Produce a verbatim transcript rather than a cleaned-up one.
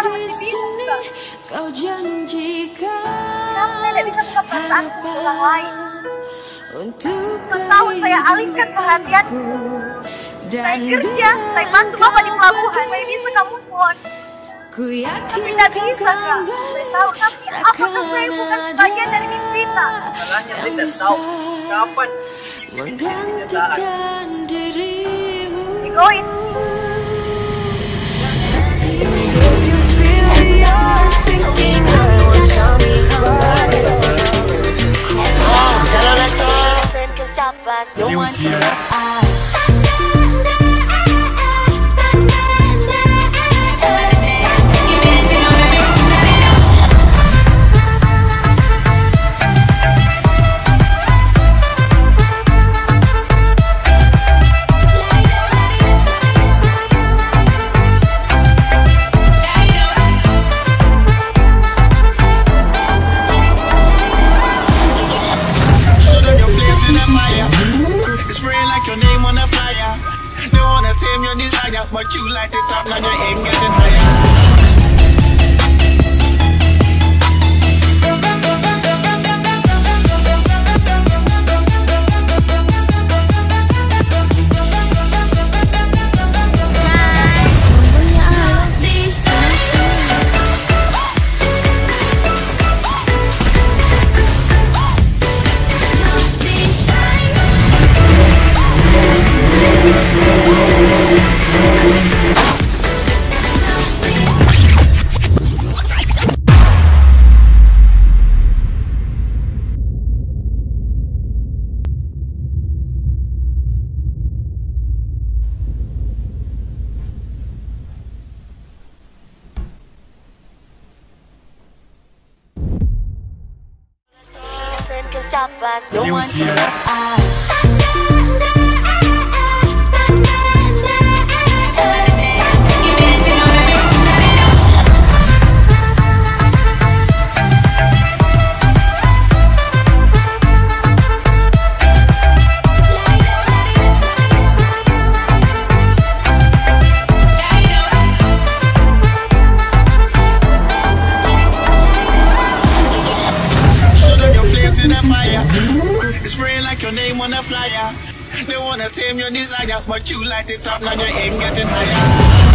di sini kau janjikan Kenapa saya tidak bisa buka perasaan ke orang lain? untuk Setahun saya alihkan perhatianku. Saya kerja, saya bantu bapak di pelabuhan, saya bisa kamu pun. Ku yakin Tapi tidak bisa kak, saya tahu, tapi apakah saya bukan sebagian dari mimpi kita? Salahnya saya tak tahu kapan menggantikan dirimu. Egois. No one can stop us. But you light it up, now your aim getting higher. Stop us. No one can stop us. On a flyer, they wanna tame your desire, but you light it up, now your aim getting higher.